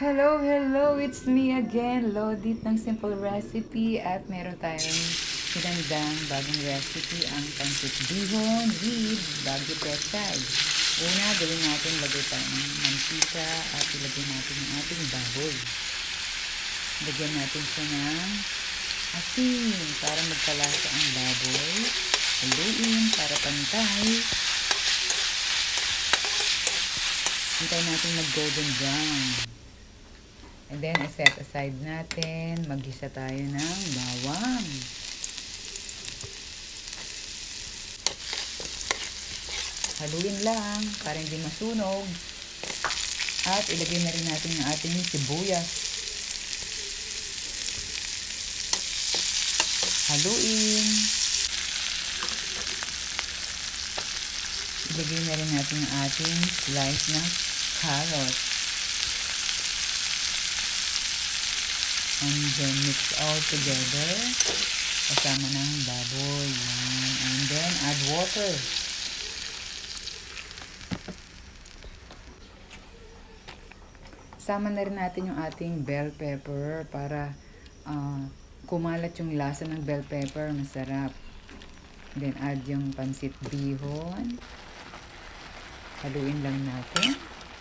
Hello, hello! It's me again, Lodit ng Simple Recipe, at meron tayong hinandang bagong recipe, ang Pansit Bihon with Baguio Pechay. Una, gawin natin, lagay tayo ng mantika at ilagay natin yung ating baboy. Lagyan natin siya ng asin para magkalasa ang baboy. Haluin para pantay. Hintayin natin mag-golden brown. And then, set aside natin. Mag-isa tayo ng bawang. Haluin lang para hindi masunog. At ilagay na rin natin yung ating sibuyas. Haluin. Ilagay na rin natin yung ating slice ng carrot. And then mix all together. Kasama ng baboy. Yan. And then add water. Sama na rin natin yung ating bell pepper para kumalat yung lasa ng bell pepper. Masarap. Then add yung pansit bihon. Haluin lang natin.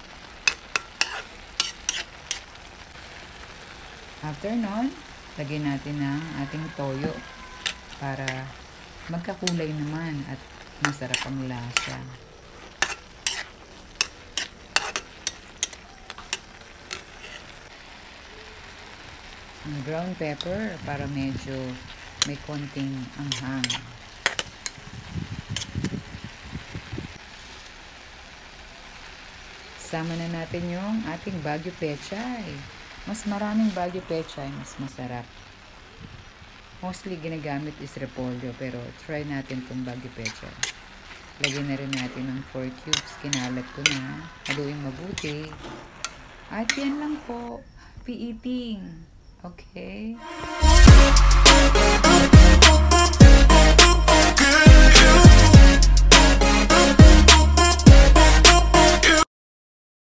After nun, lagyan natin ng ating toyo para magkakulay naman at masarap ang lasa. Ang ground pepper para medyo may konting anghang. Sama na natin yung ating Baguio Pechay. Mas maraming Baguio Pechay, mas masarap. Mostly ginagamit is repolyo, pero try natin itong Baguio Pechay. Lagyan na rin natin ng 4 cubes. Kinalat ko na. Haluin mabuti. At yan lang po. Happy eating. Okay?